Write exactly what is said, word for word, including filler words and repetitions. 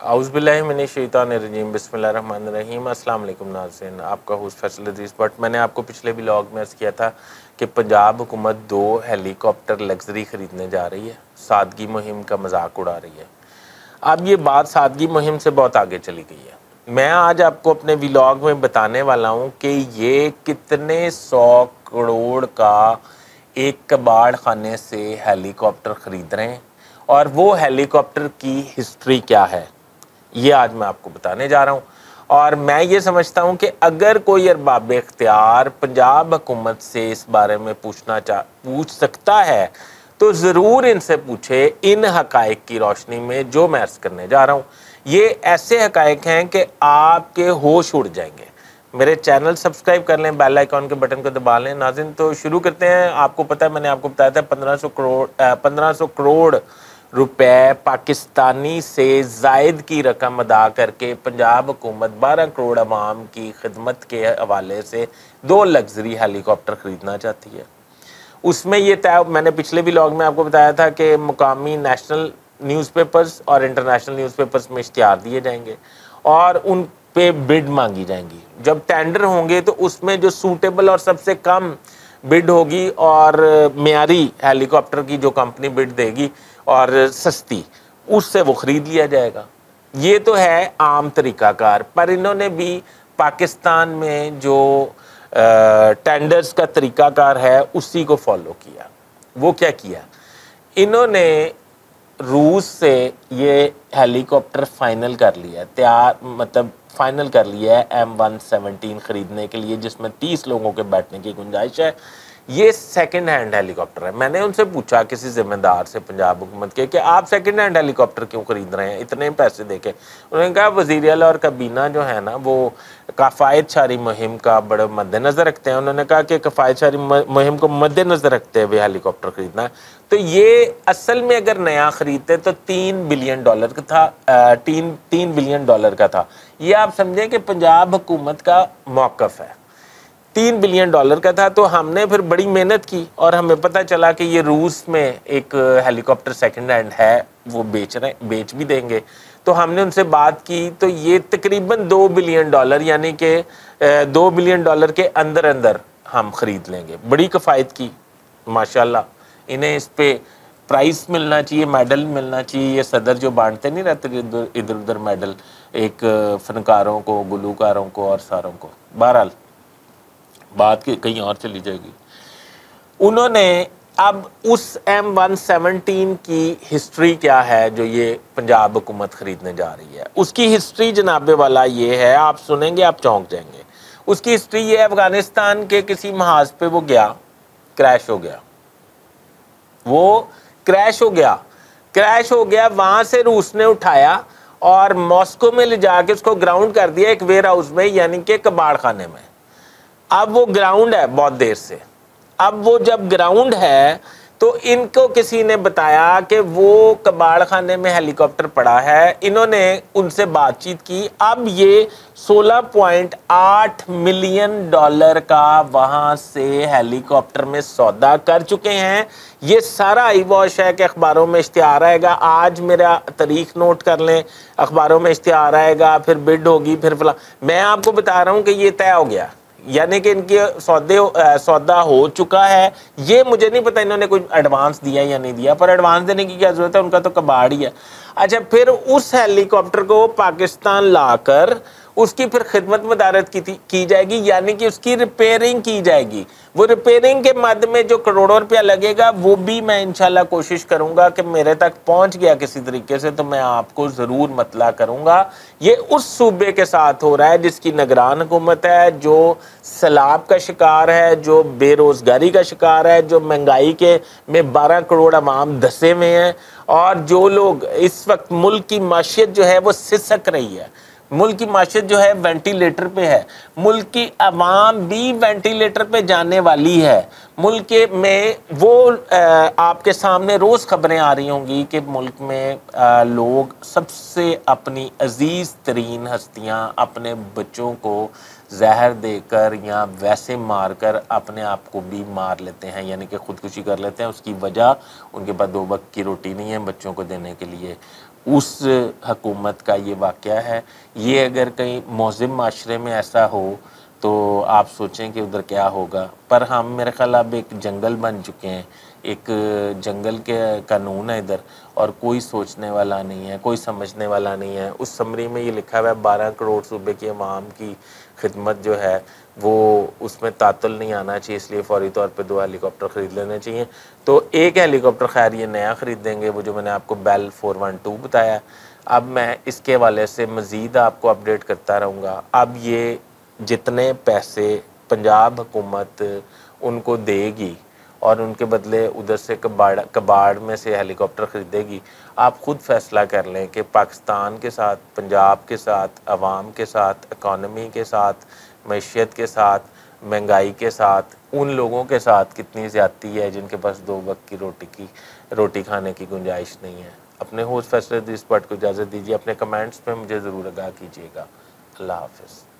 आउज़ुबिल्लाहिमिनश्शैतानिर्रजीम बिस्मिल्लाहिर्रहमानिर्रहीम। अस्सलाम वालेकुम नाज़रीन, आपका होस्ट फैसल अज़ीज़ बट मैंने आपको पिछले व्लॉग में अर्ज़ किया था कि पंजाब हुकूमत दो हेलीकॉप्टर लग्जरी ख़रीदने जा रही है, सादगी मुहिम का मजाक उड़ा रही है। अब ये बात सादगी मुहिम से बहुत आगे चली गई है। मैं आज आपको अपने व्लॉग में बताने वाला हूँ कि ये कितने सौ करोड़ का एक कबाड़ खाने से हेलीकॉप्टर ख़रीद रहे हैं और वो हेलीकॉप्टर की हिस्ट्री क्या है, ये आज मैं आपको बताने जा रहा हूँ। और मैं ये समझता हूँ कि अगर कोई अरबाब इख्तियार पंजाब हुकूमत से इस बारे में पूछना चाह पूछ सकता है तो ज़रूर इनसे पूछे इन हक़ाइक़ की रोशनी में जो मैं अर्ज़ करने जा रहा हूँ। ये ऐसे हक़ाइक़ हैं कि आपके होश उड़ जाएंगे। मेरे चैनल सब्सक्राइब कर लें, बेल आइकॉन के बटन को दबा लें। नाज़रीन, तो शुरू करते हैं। आपको पता है, मैंने आपको बताया था पंद्रह सौ करोड़ पंद्रह सौ करोड़ रुपए पाकिस्तानी से जायद की रकम अदा करके पंजाब हुकूमत बारह करोड़ अवाम की खिदमत के हवाले से दो लग्जरी हेलीकॉप्टर ख़रीदना चाहती है। उसमें ये तय, मैंने पिछले व्लॉग में आपको बताया था कि मुकामी नेशनल न्यूज़पेपर्स और इंटरनेशनल न्यूज़पेपर्स में इश्तिहार दिए जाएंगे और उन पे बिड मांगी जाएंगी। जब टेंडर होंगे तो उसमें जो सूटेबल और सबसे कम बिड होगी और मेयारी हेलीकॉप्टर की जो कंपनी बिड देगी और सस्ती, उससे वो ख़रीद लिया जाएगा। ये तो है आम तरीक़ाकार, पर इन्होंने भी पाकिस्तान में जो टेंडर्स का तरीक़ाकार है उसी को फॉलो किया। वो क्या किया, इन्होंने रूस से ये हेलीकॉप्टर फाइनल कर लिया, तैयार मतलब फाइनल कर लिया है एम वन सेवनटीन ख़रीदने के लिए, जिसमें तीस लोगों के बैठने की गुंजाइश है। ये सेकंड हैंड हेलीकॉप्टर है। मैंने उनसे पूछा किसी ज़िम्मेदार से पंजाब हुकूमत के कि आप सेकंड हैंड हेलीकॉप्टर क्यों ख़रीद रहे हैं इतने पैसे देके। उन्होंने कहा वज़ीर आला और काबीना जो है ना वो कफ़ायत शारी मुहिम का बड़ा मद्देनज़र रखते हैं। उन्होंने कहा कि कफ़ायत शारी मुहिम को मद्देनज़र रखते हुए हेलीकॉप्टर ख़रीदना है। तो ये असल में अगर नया ख़रीदते तो तीन बिलियन डॉलर का था, तीन तीन बिलियन डॉलर का था। ये आप समझें कि पंजाब हुकूमत का मौक़िफ़ है, तीन बिलियन डॉलर का था। तो हमने फिर बड़ी मेहनत की और हमें पता चला कि ये रूस में एक हेलीकॉप्टर सेकंड हैंड है, वो बेच रहे बेच भी देंगे। तो हमने उनसे बात की तो ये तकरीबन दो बिलियन डॉलर यानी कि दो बिलियन डॉलर के अंदर अंदर हम ख़रीद लेंगे। बड़ी किफ़ायत की माशाल्लाह। इन्हें इस पे प्राइज़ मिलना चाहिए, मेडल मिलना चाहिए। ये सदर जो बांटते नहीं रहते इधर इधर उधर मेडल, एक फ़नकारों को, गुलूकारों को और सारों को। बहरहाल बात की कहीं और चली जाएगी। उन्होंने अब उस एम वन सेवनटीन की हिस्ट्री क्या है जो ये पंजाब हुकूमत ख़रीदने जा रही है, उसकी हिस्ट्री जनाबे वाला ये है, आप सुनेंगे आप चौंक जाएंगे। उसकी हिस्ट्री ये है, अफ़गानिस्तान के किसी महाज पे वो गया, क्रैश हो गया, वो क्रैश हो गया क्रैश हो गया वहाँ से रूस ने उठाया और मॉस्को में ले जाके उसको ग्राउंड कर दिया एक वेयर हाउस में, यानी कि कबाड़ खाने में। अब वो ग्राउंड है बहुत देर से। अब वो जब ग्राउंड है तो इनको किसी ने बताया कि वो कबाड़ खाने में हेलीकॉप्टर पड़ा है। इन्होंने उनसे बातचीत की। अब ये सोलह पॉइंट आठ मिलियन डॉलर का वहाँ से हेलीकॉप्टर में सौदा कर चुके हैं। ये सारा आई वॉश है कि अखबारों में इश्तिहार आएगा। आज मेरा तारीख नोट कर लें, अखबारों में इश्तिहार आएगा, फिर बिड होगी, फिर फला। मैं आपको बता रहा हूँ कि ये तय हो गया, यानी कि इनके सौदे सौदा हो चुका है। ये मुझे नहीं पता इन्होंने कोई एडवांस दिया या नहीं दिया, पर एडवांस देने की क्या ज़रूरत है, उनका तो कबाड़ ही है। अच्छा, फिर उस हेलीकॉप्टर को पाकिस्तान लाकर उसकी फिर खिदमत मदारत की, की जाएगी, यानी कि उसकी रिपेयरिंग की जाएगी। वो रिपेयरिंग के मद में जो करोड़ों रुपया लगेगा वो भी मैं इंशाल्लाह कोशिश करूंगा कि मेरे तक पहुंच गया किसी तरीके से तो मैं आपको ज़रूर मतला करूंगा। ये उस सूबे के साथ हो रहा है जिसकी निगरान हुकूमत है, जो सैलाब का शिकार है, जो बेरोज़गारी का शिकार है, जो महंगाई के में बारह करोड़ अवाम धसे हुए हैं और जो लोग इस वक्त मुल्क की माशियत जो है वो सिसक रही है। मुल्क की माशियत जो है वेंटिलेटर पे है, मुल्क की आवाम भी वेंटिलेटर पे जाने वाली है। मुल्क में वो आपके सामने रोज़ खबरें आ रही होंगी कि मुल्क में लोग सबसे अपनी अजीज़ तरीन हस्तियां अपने बच्चों को जहर देकर या वैसे मारकर अपने आप को भी मार लेते हैं, यानी कि ख़ुदकुशी कर लेते हैं। उसकी वजह उनके पास दो वक्त की रोटी नहीं है बच्चों को देने के लिए। उस हकूमत का ये वाक़या है। ये अगर कहीं मौज़िम माशरे में ऐसा हो तो आप सोचें कि उधर क्या होगा। पर हम मेरे ख़्याल अब एक जंगल बन चुके हैं, एक जंगल के कानून है इधर, और कोई सोचने वाला नहीं है, कोई समझने वाला नहीं है। उस समरी में ये लिखा हुआ है बारह करोड़ सूबे की अवाम की खिदमत जो है वो उसमें तातुल नहीं आना चाहिए, इसलिए फ़ौरी तौर पे दो हेलीकॉप्टर ख़रीद लेने चाहिए। तो एक हेलीकॉप्टर खैर ये नया ख़रीदेंगे, वो जो मैंने आपको बेल फोर वन टू बताया। अब मैं इसके हवाले से मज़ीद आपको अपडेट करता रहूँगा। अब ये जितने पैसे पंजाब हुकूमत उनको देगी और उनके बदले उधर से कबाड़ कबाड़ में से हेलीकॉप्टर ख़रीदेगी, आप ख़ुद फ़ैसला कर लें कि पाकिस्तान के साथ, पंजाब के साथ, अवाम के साथ, इकॉनमी के साथ, मईशत के साथ, महंगाई के साथ, उन लोगों के साथ कितनी ज़्यादती है जिनके पास दो वक्त की रोटी की रोटी खाने की गुंजाइश नहीं है। अपने होस्ट फैसले इस पार्ट को इजाज़त दीजिए। अपने कमेंट्स में मुझे ज़रूर आगाह कीजिएगा। अल्लाह हाफ़िज़।